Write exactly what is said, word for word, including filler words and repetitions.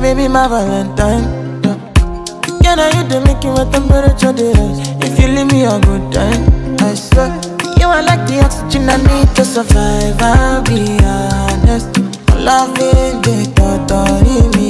baby, my Valentine. Yeah, now you do make you a temperature rise. If you leave me a good time, I swear. You are like the oxygen I need to survive, I'll be honest. Loving the thought of me.